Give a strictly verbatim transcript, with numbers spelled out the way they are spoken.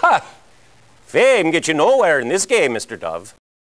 Ha! Fame gets you nowhere in this game, Mister Dove.